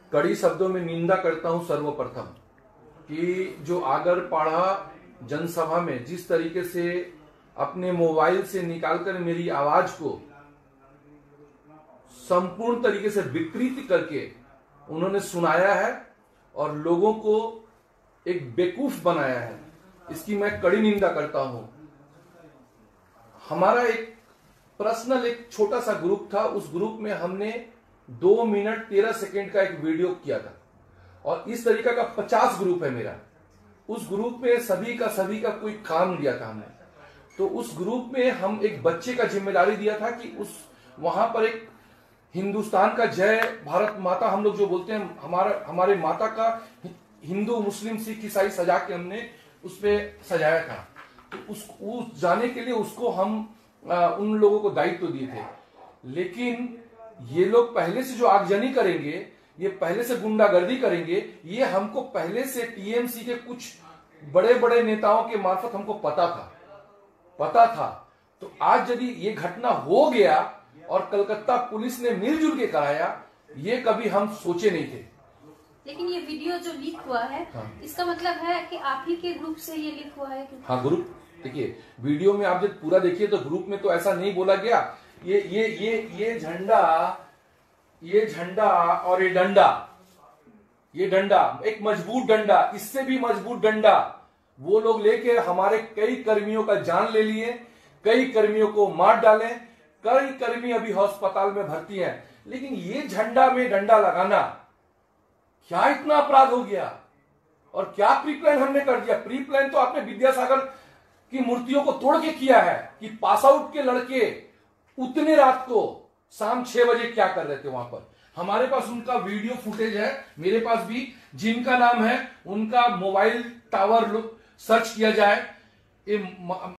कड़ी शब्दों में निंदा करता हूं सर्वप्रथम कि जो आगरपाड़ा जनसभा में जिस तरीके से अपने मोबाइल से निकालकर मेरी आवाज को संपूर्ण तरीके से विकृत करके उन्होंने सुनाया है और लोगों को एक बेवकूफ बनाया है, इसकी मैं कड़ी निंदा करता हूं। हमारा एक पर्सनल एक छोटा सा ग्रुप था, उस ग्रुप में हमने 2 मिनट 13 सेकेंड का एक वीडियो किया था और इस तरीका का 50 ग्रुप है मेरा। उस ग्रुप में सभी का कोई काम दिया था हमने। तो उस ग्रुप में हम एक बच्चे का जिम्मेदारी दिया था कि उस वहां पर एक हिंदुस्तान का जय भारत माता हम लोग जो बोलते हैं हमारे माता का हिंदू मुस्लिम सिख ईसाई सजा के हमने उस पे सजाया था। तो उस जाने के लिए उसको हम उन लोगों को दायित्व दिए थे, लेकिन ये लोग पहले से जो आगजनी करेंगे, ये पहले से गुंडागर्दी करेंगे, ये हमको पहले से टीएमसी के कुछ बड़े बड़े नेताओं के मार्फत हमको पता था। तो आज यदि ये घटना हो गया और कलकत्ता पुलिस ने मिलजुल के कराया, ये कभी हम सोचे नहीं थे। लेकिन ये वीडियो जो लीक हुआ है, हाँ। इसका मतलब है कि आप ही के ग्रुप से ये लीक हुआ है? हाँ, ग्रुप देखिए, वीडियो में आप जब पूरा देखिए तो ग्रुप में तो ऐसा नहीं बोला गया। ये झंडा और ये डंडा एक मजबूत डंडा, इससे भी मजबूत डंडा वो लोग लेके हमारे कई कर्मियों का जान ले लिए, कई कर्मियों को मार डाले, कई कर्मी अभी अस्पताल में भर्ती हैं। लेकिन ये झंडा में डंडा लगाना क्या इतना अपराध हो गया? और क्या प्री प्लान हमने कर दिया? प्री प्लान तो आपने विद्यासागर की मूर्तियों को तोड़ के किया है कि पास आउट के लड़के उतने रात को शाम 6 बजे क्या कर रहे थे वहां पर। हमारे पास उनका वीडियो फुटेज है, मेरे पास भी, जिनका नाम है उनका मोबाइल टावर सर्च किया जाए।